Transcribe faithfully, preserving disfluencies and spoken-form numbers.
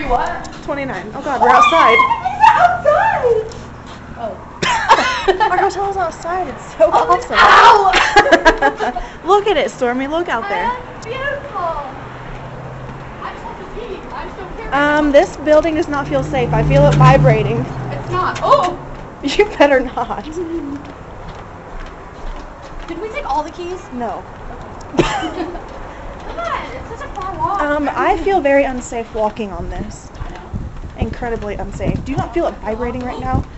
Three what? twenty-nine. Oh god, we're outside. Outside! Oh. Our hotel's outside. It's so Oh, awesome. ow! Look at it, Stormy. Look out there. That's beautiful. I just have to pee. I just don't care. Um, this building does not feel safe. I feel it vibrating. It's not. Oh! You better not. Did we take all the keys? No. Come on, it's such a far walk. Um, I feel very unsafe walking on this. I know. Incredibly unsafe. Do you not feel it vibrating right now?